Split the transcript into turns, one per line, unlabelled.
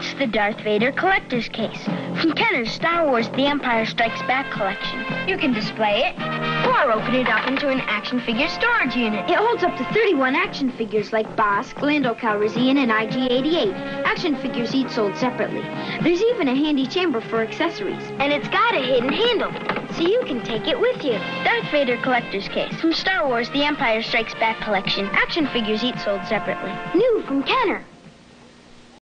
It's the Darth Vader collector's case from Kenner's Star Wars The Empire Strikes Back collection. You can display it or open it up into an action figure storage unit.
It holds up to 31 action figures like Bosk, Lando Calrissian, and IG-88. Action figures each sold separately. There's even a handy chamber for accessories.
And it's got a hidden handle, so you can take it with you. Darth Vader collector's case from Star Wars The Empire Strikes Back collection. Action figures each sold separately.
New from Kenner.